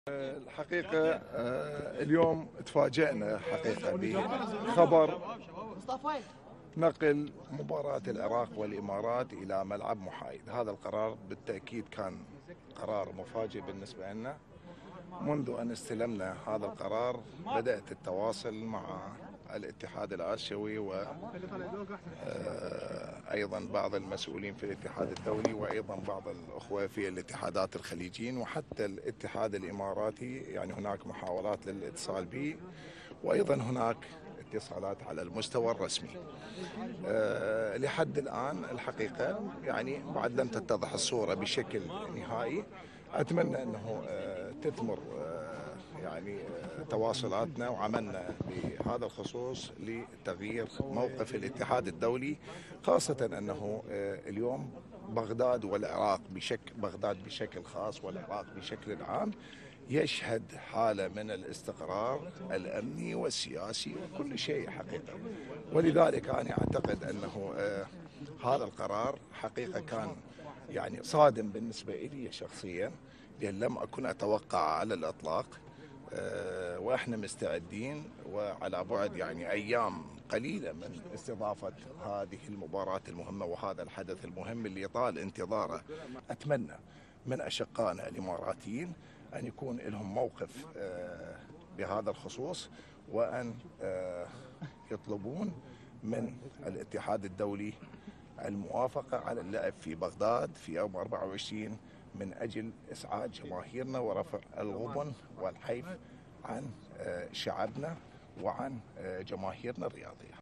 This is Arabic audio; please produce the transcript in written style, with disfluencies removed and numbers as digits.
الحقيقة اليوم تفاجأنا حقيقة بخبر نقل مباراة العراق والإمارات إلى ملعب محايد. هذا القرار بالتأكيد كان قرار مفاجئ بالنسبة لنا. منذ أن استلمنا هذا القرار بدأت التواصل مع الاتحاد الآسيوي وأيضا بعض المسؤولين في الاتحاد الدولي، وأيضا بعض الأخوة في الاتحادات الخليجيين، وحتى الاتحاد الإماراتي. يعني هناك محاولات للاتصال به، وأيضا هناك اتصالات على المستوى الرسمي. لحد الآن الحقيقة يعني بعد لم تتضح الصورة بشكل نهائي. أتمنى أنه تثمر يعني تواصلاتنا وعملنا بهذا الخصوص لتغيير موقف الاتحاد الدولي، خاصة أنه اليوم بغداد والعراق بغداد بشكل خاص والعراق بشكل عام يشهد حالة من الاستقرار الأمني والسياسي وكل شيء حقيقة. ولذلك أنا أعتقد أنه هذا القرار حقيقة كان يعني صادم بالنسبة لي شخصيا، لأن لم أكن أتوقع على الإطلاق. وإحنا مستعدين وعلى بعد يعني أيام قليلة من استضافة هذه المباراة المهمة وهذا الحدث المهم اللي طال انتظاره. أتمنى من أشقائنا الإماراتيين أن يكون لهم موقف بهذا الخصوص، وأن يطلبون من الاتحاد الدولي الموافقة على اللعب في بغداد في يوم 24 من أجل إسعاد جماهيرنا ورفع الغبن والحيف عن شعبنا وعن جماهيرنا الرياضية.